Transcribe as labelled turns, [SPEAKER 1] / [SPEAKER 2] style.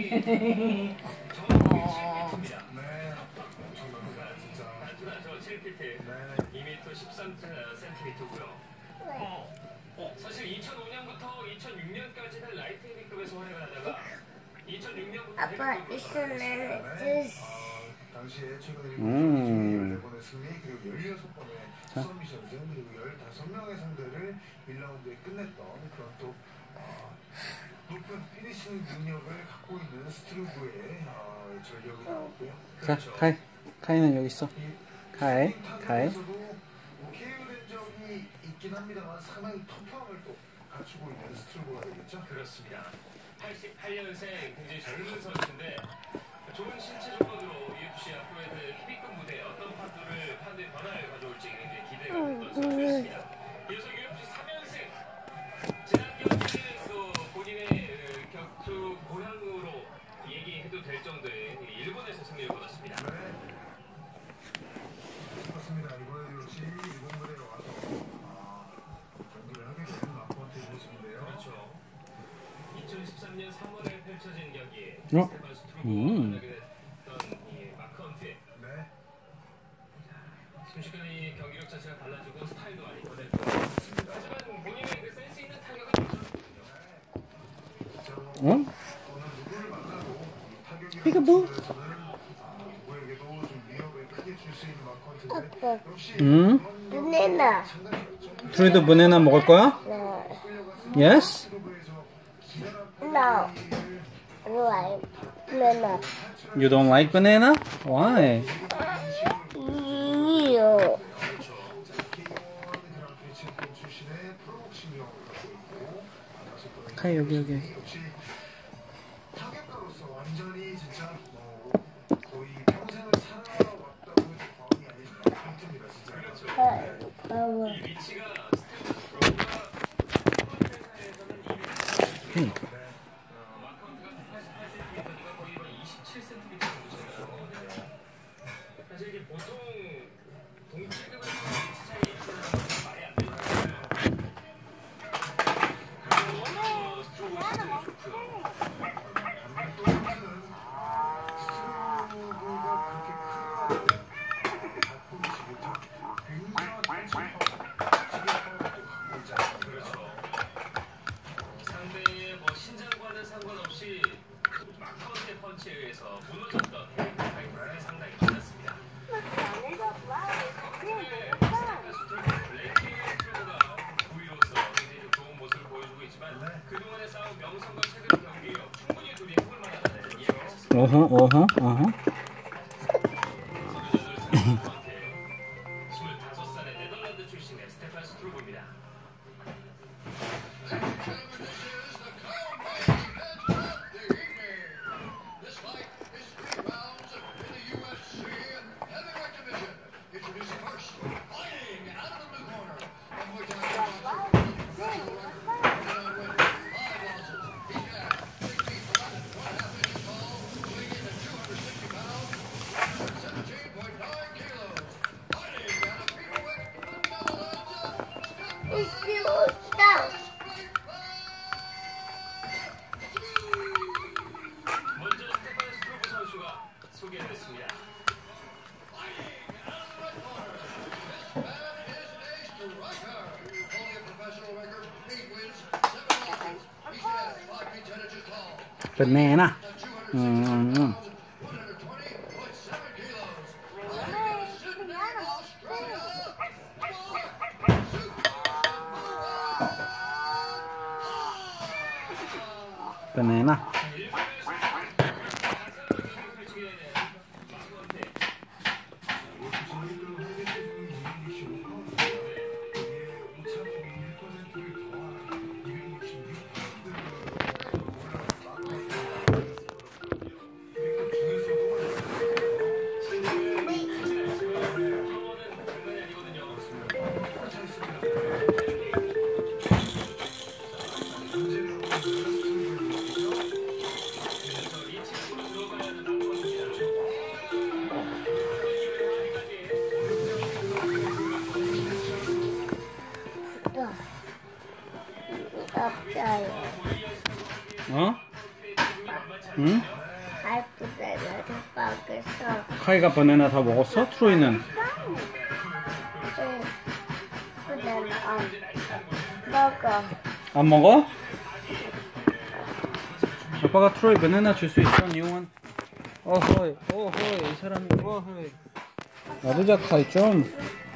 [SPEAKER 1] 7피트입니다.
[SPEAKER 2] 네. 엄청납니다. 진짜.
[SPEAKER 1] 단순하죠. 7피트.
[SPEAKER 2] 네.
[SPEAKER 1] 2m 13cm고요. 사실 2005년부터 2006년까지는 라이트 헤비급에서 활약을 하다가 2006년부터
[SPEAKER 3] 아빠 있으면
[SPEAKER 2] 당시에 최근에 14번의 승리 그리고 16번의 수선 미션승 그리고 15명의 상대를 1라운드에 끝냈던 그런 또 높은 피니싱 능력을 갖고 있는 스트루브의 전력이 나왔고요.
[SPEAKER 4] 자, 카이는 여기 있어. 카이.
[SPEAKER 2] KO된 적이 있긴 합니다만 상당히 터프함을 또 갖추고 있는 스트루브가 되겠죠.
[SPEAKER 1] 그렇습니다. 88년생 굉장히 젊은 선수인데 좋은 신체 조건으로 UFC 앞으로의 헤비급 무대에 어떤 판도의 변화를 가져올지 굉장히 기대가 되는 선수였습니다. 이어서 UFC 3연승 지난 경기에서 본인의 격투 고향으로 얘기해도 될 정도의 일본에서 승리를 거뒀습니다.
[SPEAKER 2] 네. 그렇습니다. 이번에 역시 일본 무대에 와서 경기를 하게 된 마코한테 모습인데요.
[SPEAKER 1] 그렇죠. 2013년 3월에 펼쳐진 경기에 스테판 스트루브와 만나게 됐던 이 마크 헌트의 순식간에 경기력 자체가 달라지고 스타일도 많이 변했고 하지만 본인의 그 센스 있는 타격은
[SPEAKER 4] 응? 이게 뭐? 응?
[SPEAKER 3] 바나나.
[SPEAKER 4] 둘이도 바나나 먹을 거야? Yes?
[SPEAKER 3] No. Right. Banana.
[SPEAKER 4] You don't like banana? Why?
[SPEAKER 3] Ew.
[SPEAKER 4] 카이 여기.
[SPEAKER 2] 타격가로서 완전히 진짜 거의 평생을 살아왔다고 해도 과언이 아닌 상태입니다. 진짜.
[SPEAKER 1] 이 위치가 스테판 스트루브가 회사에서는 마카운트가 88cm니까 거의 27cm 정도 차이가 나거든요. 사실 이게 보통 동체급에서 위치 차이 이렇게 나는 건 말이 안 되는 거예요. 그리고 스트루브 시즌이 좋고요. 그렇죠. 상대의 뭐 신장과는 상관없이 마카운트의 펀치에 의해서 무너졌던 헤이브가 상당히 많았습니다. 레이키 스트루브가 부위로서 굉장히 좀 좋은 모습을 보여주고 있지만 그동안의 싸움 명성과 최근 경기력 충분히 둘이 해볼 만하다는 이야기가 있었습니다.
[SPEAKER 4] 어허.
[SPEAKER 1] 25살의 네덜란드 출신의 스테판 스트루브입니다. 먼저 스테판 스트루브 선수가 소개됐습니다.
[SPEAKER 4] 바나나. 바나나. 어? 응? 카이가 바나나 다 먹었어? 트로이는?
[SPEAKER 3] 그다음에 먹어.
[SPEAKER 4] 안 먹어? 아빠가 트로이 바나나 줄 수 있어, 니용원? 어허이, 어허이, 이 사람이, 어허이. 놔두자, 카이 좀.